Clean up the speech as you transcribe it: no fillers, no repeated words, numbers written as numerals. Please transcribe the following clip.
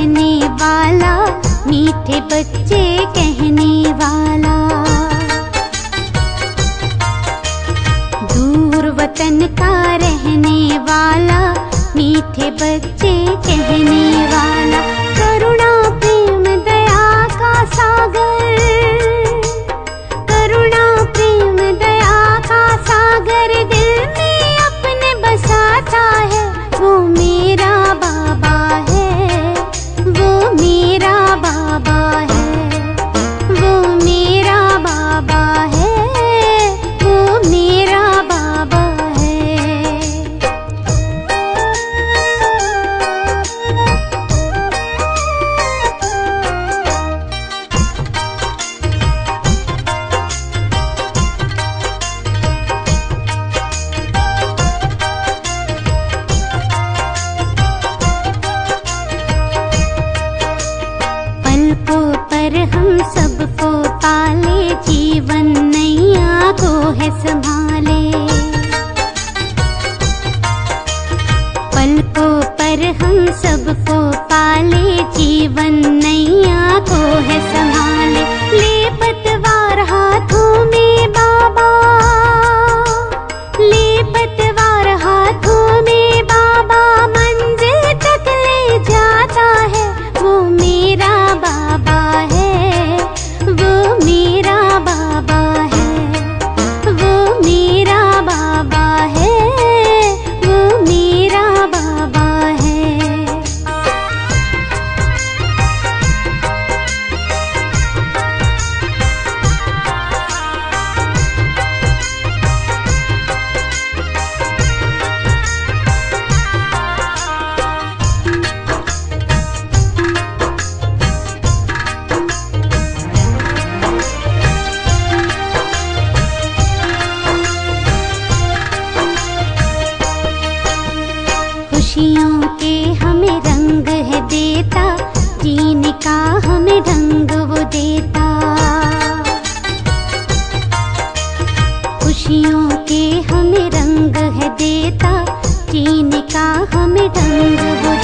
रहने वाला, मीठे बच्चे कहने वाला। दूर वतन का रहने वाला, मीठे बच्चे कहने वाला। करुणा प्रेम दया का सागर, करुणा प्रेम दया का सागर दिल में अपने बसाता है। वो मेरा बाबा है, वो मेरा बाबा है, वो मेरा बाबा है, वो मेरा बाबा है। पलकों पर हम सबको पाले, जीवन नैया को है संभाले। पलकों पर हम सबको पाले, जीवन नैया को है संभाले। ले पतवार हाथों में बाबा, ले पतवार हाथों में बाबा, मंजिल तक ले जाता है। वो मेरा बाबा है, वो मेरा बाबा है, वो मेरा बाबा है, वो मेरा बाबा है। खुशियों के हमें रंग है देता, जीने का हमें ढंग वो देता। खुशियों के हमें रंग है देता, जीने का हमें ढंग वो